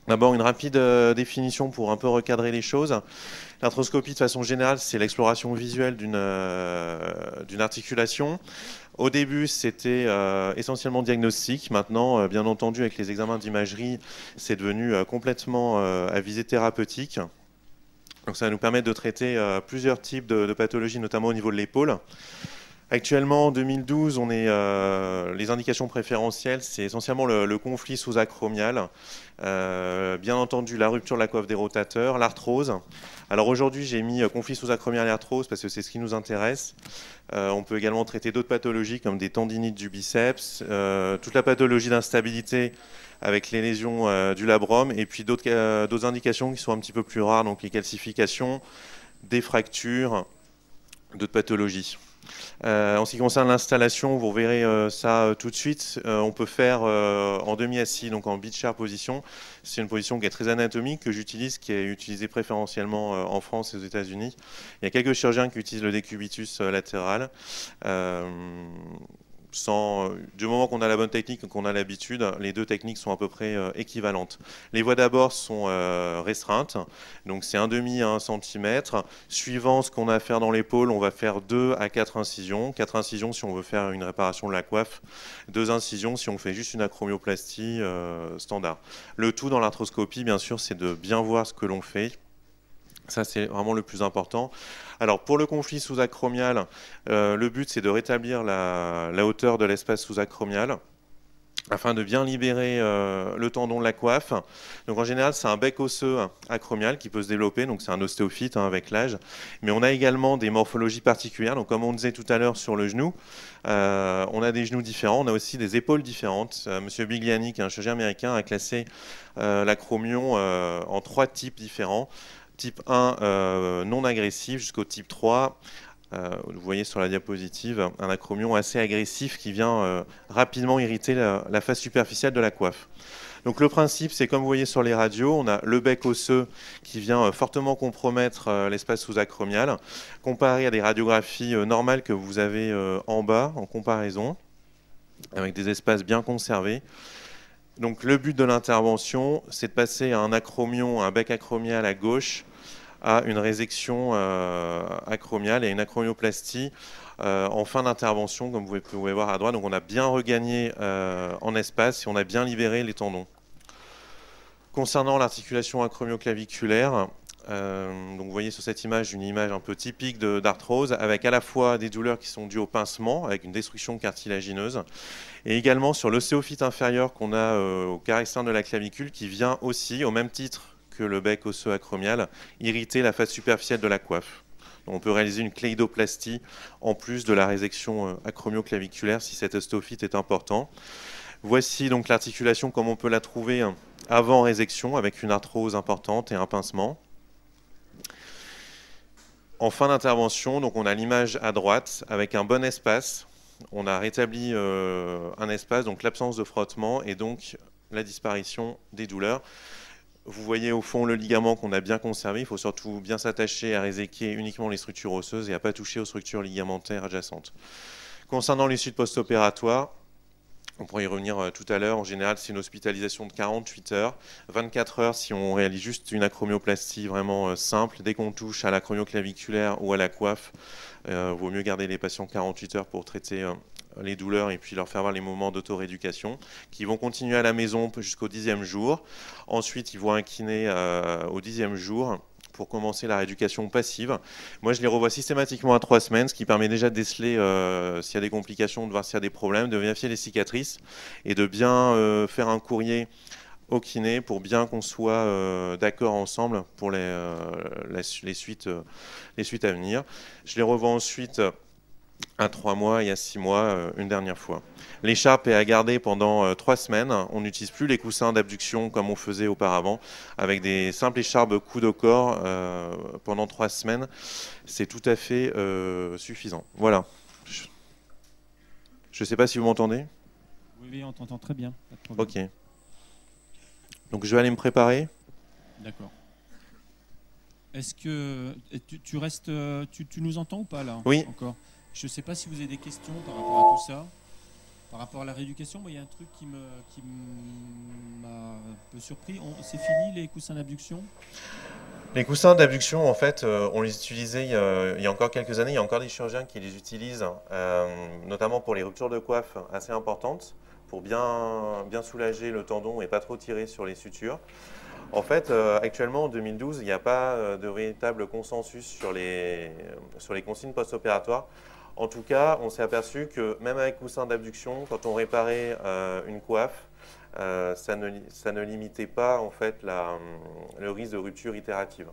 D'abord, une rapide définition pour un peu recadrer les choses. L'arthroscopie, de façon générale, c'est l'exploration visuelle d'une articulation. Au début, c'était essentiellement diagnostic. Maintenant, bien entendu, avec les examens d'imagerie, c'est devenu complètement à visée thérapeutique. Donc, ça va nous permettre de traiter plusieurs types de pathologies, notamment au niveau de l'épaule. Actuellement, en 2012, les indications préférentielles, c'est essentiellement le conflit sous-acromial, bien entendu la rupture de la coiffe des rotateurs, l'arthrose. Alors aujourd'hui, j'ai mis conflit sous-acromial et arthrose parce que c'est ce qui nous intéresse. On peut également traiter d'autres pathologies comme des tendinites du biceps, toute la pathologie d'instabilité avec les lésions du labrum et puis d'autres indications qui sont un petit peu plus rares, donc les calcifications, des fractures, d'autres pathologies. En ce qui concerne l'installation, vous verrez ça tout de suite. On peut faire en demi-assis, donc en beach chair position. C'est une position qui est très anatomique, que j'utilise, qui est utilisée préférentiellement en France et aux États-Unis. Il y a quelques chirurgiens qui utilisent le décubitus latéral. Euh, du moment qu'on a la bonne technique et qu'on a l'habitude, les deux techniques sont à peu près équivalentes. Les voies d'abord sont restreintes, donc c'est un demi à 1 cm. Suivant ce qu'on a à faire dans l'épaule, on va faire 2 à 4 incisions. 4 incisions si on veut faire une réparation de la coiffe, 2 incisions si on fait juste une acromioplastie standard. Le tout dans l'arthroscopie, bien sûr, c'est de bien voir ce que l'on fait. Ça, c'est vraiment le plus important. Alors, pour le conflit sous-acromial, le but, c'est de rétablir la hauteur de l'espace sous-acromial afin de bien libérer le tendon de la coiffe. Donc, en général, c'est un bec osseux acromial qui peut se développer, donc c'est un ostéophyte avec l'âge. Mais on a également des morphologies particulières. Donc, comme on disait tout à l'heure sur le genou, on a des genoux différents, on a aussi des épaules différentes. Monsieur Bigliani, qui est un chirurgien américain, a classé l'acromion en 3 types différents. Type 1 non agressif jusqu'au type 3. Vous voyez sur la diapositive un acromion assez agressif qui vient rapidement irriter la face superficielle de la coiffe. Donc le principe, c'est comme vous voyez sur les radios, on a le bec osseux qui vient fortement compromettre l'espace sous-acromial, comparé à des radiographies normales que vous avez en bas en comparaison, avec des espaces bien conservés. Donc le but de l'intervention, c'est de passer à un acromion, un bec acromial à gauche, à une résection acromiale et une acromioplastie en fin d'intervention, comme vous pouvez voir à droite. Donc on a bien regagné en espace et on a bien libéré les tendons. Concernant l'articulation acromioclaviculaire, donc vous voyez sur cette image une image un peu typique d'arthrose, avec à la fois des douleurs qui sont dues au pincement, avec une destruction cartilagineuse, et également sur l'ostéophyte inférieur qu'on a au carré externe de la clavicule, qui vient aussi, au même titre que le bec osseux acromial, irriter la face superficielle de la coiffe. Donc on peut réaliser une cléidoplastie en plus de la résection acromioclaviculaire si cet ostéophyte est important. Voici donc l'articulation comme on peut la trouver avant résection, avec une arthrose importante et un pincement. En fin d'intervention, donc on a l'image à droite avec un bon espace. On a rétabli un espace, donc l'absence de frottement et donc la disparition des douleurs. Vous voyez au fond le ligament qu'on a bien conservé. Il faut surtout bien s'attacher à réséquer uniquement les structures osseuses et à ne pas toucher aux structures ligamentaires adjacentes. Concernant les suites post-opératoires, on pourrait y revenir tout à l'heure. En général, c'est une hospitalisation de 48 heures, 24 heures si on réalise juste une acromioplastie vraiment simple. Dès qu'on touche à l'acromioclaviculaire ou à la coiffe, vaut mieux garder les patients 48 heures pour traiter les douleurs et puis leur faire voir les moments d'autorééducation, qui vont continuer à la maison jusqu'au 10e jour. Ensuite, ils vont un kiné au 10e jour pour commencer la rééducation passive. Moi, je les revois systématiquement à 3 semaines, ce qui permet déjà de déceler s'il y a des complications, de voir s'il y a des problèmes, de vérifier les cicatrices et de bien faire un courrier au kiné pour bien qu'on soit d'accord ensemble pour les suites à venir. Je les revois ensuite à 3 mois et à 6 mois une dernière fois. L'écharpe est à garder pendant 3 semaines. On n'utilise plus les coussins d'abduction comme on faisait auparavant. Avec des simples écharpes coude au corps pendant 3 semaines, c'est tout à fait suffisant. Voilà. Je ne sais pas si vous m'entendez. Oui, oui, on t'entend très bien, pas de problème. Ok. Donc je vais aller me préparer. D'accord. Est-ce que tu restes, tu nous entends ou pas là Oui. encore? Je ne sais pas si vous avez des questions par rapport à tout ça. Par rapport à la rééducation, moi, il y a un truc qui m'a un peu surpris. C'est fini les coussins d'abduction? Les coussins d'abduction, en fait, on les utilisait il y a encore quelques années. Il y a encore des chirurgiens qui les utilisent, notamment pour les ruptures de coiffe assez importantes, pour bien soulager le tendon et pas trop tirer sur les sutures. En fait, actuellement, en 2012, il n'y a pas de véritable consensus sur les consignes post-opératoires. En tout cas, on s'est aperçu que même avec coussin d'abduction, quand on réparait une coiffe, ça ne limitait pas en fait le risque de rupture itérative.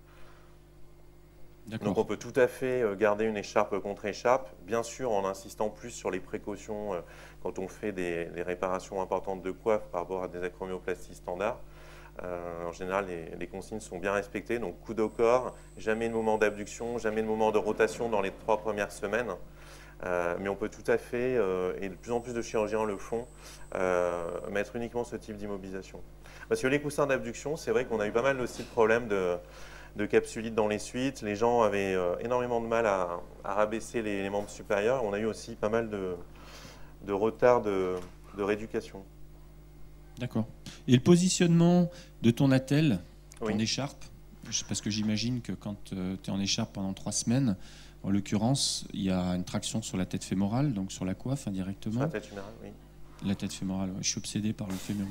Donc on peut tout à fait garder une écharpe contre écharpe, bien sûr en insistant plus sur les précautions quand on fait des réparations importantes de coiffe par rapport à des acromioplasties standards. En général, les consignes sont bien respectées, donc coude au corps, jamais de moment d'abduction, jamais de moment de rotation dans les 3 premières semaines. Mais on peut tout à fait, et de plus en plus de chirurgiens le font, mettre uniquement ce type d'immobilisation. Parce que les coussins d'abduction, c'est vrai qu'on a eu pas mal aussi de problèmes de capsulite dans les suites. Les gens avaient énormément de mal à rabaisser les membres supérieurs. On a eu aussi pas mal de retard de rééducation. D'accord. Et le positionnement de ton attelle, ton Oui. écharpe, parce que j'imagine que quand tu es en écharpe pendant 3 semaines, en l'occurrence, il y a une traction sur la tête fémorale, donc sur la coiffe indirectement. Sur la tête fémorale, oui. La tête fémorale, ouais. Je suis obsédé par le fémur.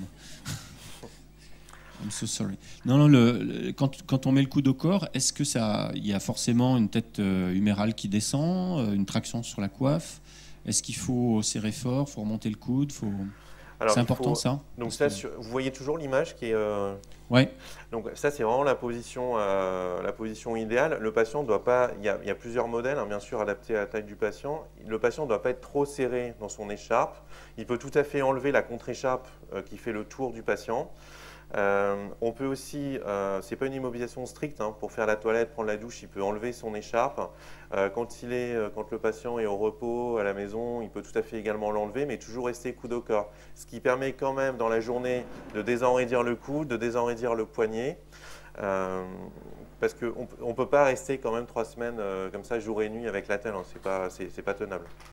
I'm so sorry. Non, quand on met le coude au corps, est-ce que il y a forcément une tête humérale qui descend, une traction sur la coiffe? Est-ce qu'il faut serrer fort, faut remonter le coude, c'est important ça. Donc ça, vous voyez toujours l'image qui est. Ouais. Donc ça, c'est vraiment la position idéale. Le patient doit pas. Il y a plusieurs modèles, hein, bien sûr, adaptés à la taille du patient. Le patient ne doit pas être trop serré dans son écharpe. Il peut tout à fait enlever la contre-écharpe qui fait le tour du patient. On peut aussi, c'est pas une immobilisation stricte, hein, pour faire la toilette, prendre la douche, il peut enlever son écharpe. Quand le patient est au repos à la maison, il peut tout à fait également l'enlever, mais toujours rester coude au corps. Ce qui permet quand même dans la journée de désenraidir le coude, de désenraidir le poignet. Parce qu'on ne peut pas rester quand même 3 semaines comme ça, jour et nuit avec l'attelle, hein, c'est pas tenable.